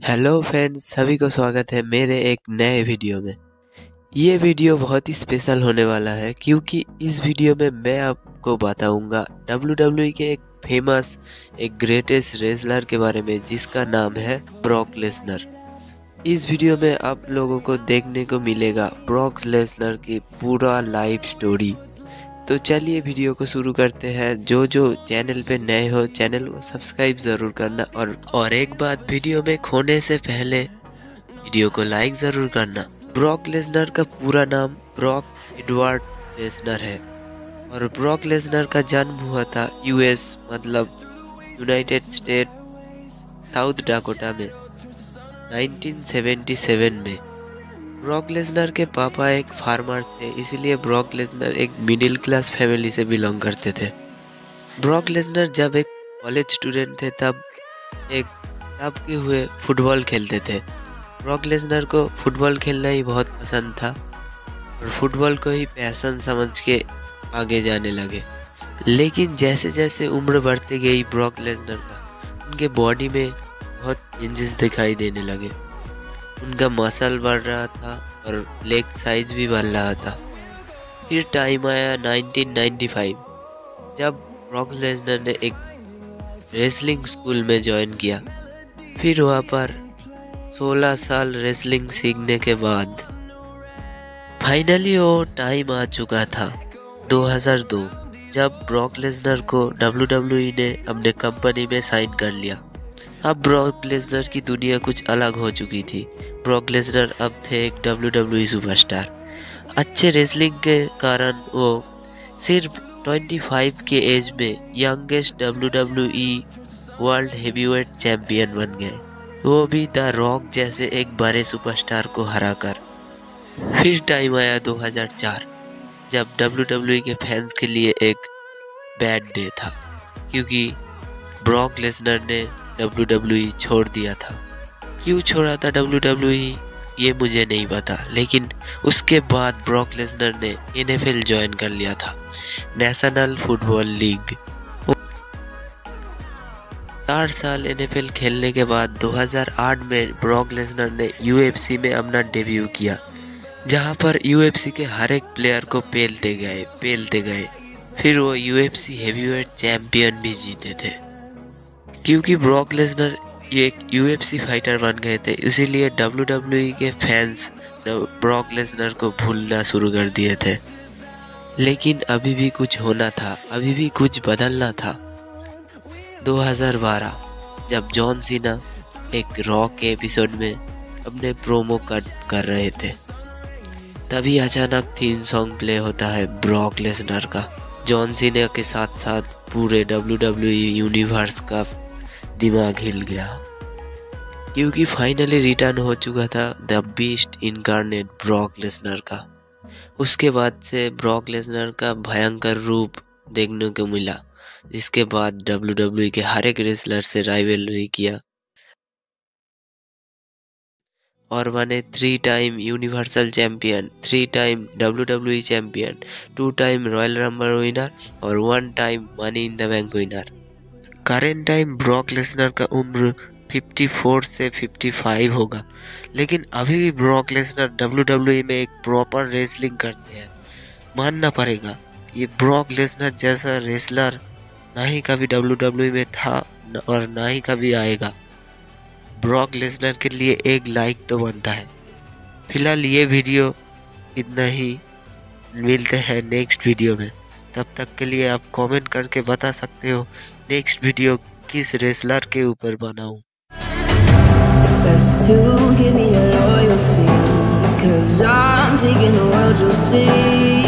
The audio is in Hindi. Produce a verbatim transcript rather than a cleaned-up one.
हेलो फ्रेंड्स, सभी को स्वागत है मेरे एक नए वीडियो में। ये वीडियो बहुत ही स्पेशल होने वाला है क्योंकि इस वीडियो में मैं आपको बताऊंगा डब्ल्यू डब्ल्यू ई के एक फेमस एक ग्रेटेस्ट रेसलर के बारे में जिसका नाम है ब्रॉक लेसनर। इस वीडियो में आप लोगों को देखने को मिलेगा ब्रॉक लेसनर की पूरा लाइफ स्टोरी। तो चलिए वीडियो को शुरू करते हैं। जो जो चैनल पे नए हो चैनल को सब्सक्राइब ज़रूर करना और और एक बात, वीडियो में खोने से पहले वीडियो को लाइक ज़रूर करना। ब्रॉक लेसनर का पूरा नाम ब्रॉक एडवर्ड लेसनर है और ब्रॉक लेसनर का जन्म हुआ था यूएस मतलब यूनाइटेड स्टेट साउथ डाकोटा में नाइनटीन सेवेंटी सेवन में। ब्रॉक लेसनर के पापा एक फार्मर थे, इसलिए ब्रॉक लेसनर एक मिडिल क्लास फैमिली से बिलोंग करते थे। ब्रॉक लेसनर जब एक कॉलेज स्टूडेंट थे तब एक तब के हुए फुटबॉल खेलते थे। ब्रॉक लेसनर को फुटबॉल खेलना ही बहुत पसंद था और फुटबॉल को ही पैशन समझ के आगे जाने लगे। लेकिन जैसे जैसे उम्र बढ़ती गई ब्रॉक लेसनर का उनके बॉडी में बहुत चेंजेस दिखाई देने लगे। उनका मसल बढ़ रहा था और लेग साइज भी बढ़ रहा था। फिर टाइम आया नाइनटीन नाइंटी फाइव जब ब्रॉक लेसनर ने एक रेसलिंग स्कूल में ज्वाइन किया। फिर वहाँ पर सोलह साल रेसलिंग सीखने के बाद फाइनली वो टाइम आ चुका था दो हज़ार दो जब ब्रॉक लेसनर को डब्ल्यू डब्ल्यू ई ने अपने कंपनी में साइन कर लिया। अब ब्रॉक लेसनर की दुनिया कुछ अलग हो चुकी थी। ब्रॉक लेसनर अब थे एक डब्ल्यू डब्ल्यू ई सुपरस्टार। अच्छे रेसलिंग के कारण वो सिर्फ पच्चीस के एज में youngest W W E world heavyweight champion बन गए, वो भी द रॉक जैसे एक बड़े सुपरस्टार को हराकर। फिर टाइम आया दो हज़ार चार जब डब्ल्यू डब्ल्यू ई के फैंस के लिए एक बैड डे था क्योंकि ब्रॉक लेसनर ने डब्ल्यू डब्ल्यू ई छोड़ दिया था। क्यों छोड़ा था डब्ल्यू डब्ल्यू ई ये मुझे नहीं पता, लेकिन उसके बाद ब्रॉक लेसनर ने एन एफ एल ज्वाइन कर लिया था, नेशनल फुटबॉल लीग। चार साल एन एफ एल खेलने के बाद दो हज़ार आठ में ब्रॉक लेसनर ने यू एफ सी में अपना डेब्यू किया, जहां पर यू एफ सी के हर एक प्लेयर को पेलते गए पेलते गए फिर वो U F C heavyweight champion भी जीते थे। क्योंकि ब्रॉक लेसनर एक यू एफ सी फाइटर बन गए थे, इसीलिए डब्ल्यू डब्ल्यू ई के फैंस ब्रॉक लेसनर को भूलना शुरू कर दिए थे। लेकिन अभी भी कुछ होना था, अभी भी कुछ बदलना था। दो हज़ार बारह जब जॉन सीना एक रॉक के एपिसोड में अपने प्रोमो कट कर रहे थे, तभी अचानक थीम सॉन्ग प्ले होता है ब्रॉक लेसनर का। जॉन सीना के साथ साथ पूरे डब्ल्यू डब्ल्यू ई यूनिवर्स का दिमाग हिल गया क्योंकि फाइनली रिटर्न हो चुका था the beast incarnate Brock Lesnar का। उसके बाद से ब्रॉक लेसनर का भयंकर रूप देखने को मिला, जिसके बाद डब्ल्यू डब्ल्यू ई के हर एक रेसलर से राइवलरी किया और बने three time universal champion, three time W W E champion, two time royal rumble winner और one time money in the bank winner. Current time Brock Lesnar का उम्र चौवन से पचपन होगा, लेकिन अभी भी Brock Lesnar W W E में एक प्रॉपर रेसलिंग करते हैं। मानना पड़ेगा, ये ब्रॉक लेसनर जैसा रेसलर ना ही कभी डब्ल्यू डब्ल्यू ई में था और ना ही कभी आएगा। ब्रॉक लेसनर के लिए एक लाइक तो बनता है। फिलहाल ये वीडियो इतना ही, मिलते हैं नेक्स्ट वीडियो में। तब तक के लिए आप कमेंट करके बता सकते हो नेक्स्ट वीडियो किस रेसलर के ऊपर बनाऊं। Best to give me your loyalty, 'cause I'm taking the world, you'll see.